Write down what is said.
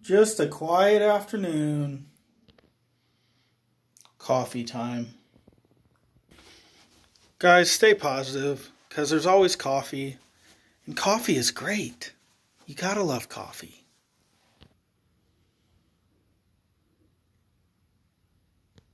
Just a quiet afternoon. Coffee time. Guys, stay positive, because there's always coffee. And coffee is great. You gotta love coffee.